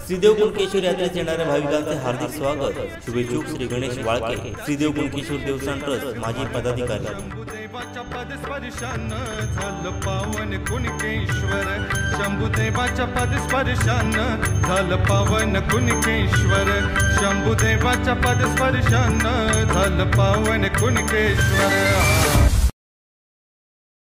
श्रीदेव कुणकेश्वर यात्रेस येणाऱ्या भाविकांचे हार्दिक स्वागत। शुभेच्छुक श्री गणेश वाळके, श्रीदेव कुणकेश्वर देवस्थान ट्रस्ट माजी पदाधिकारी। शंभुदेवाच्या पदस्पर्शानं झालं पावन कुणकेश्वर, शंभुदेवाच्या पदस्पर्शानं झालं पावन कुणकेश्वर, शंभुदेवाच्या पदस्पर्शानं झालं पावन कुणकेश्वर।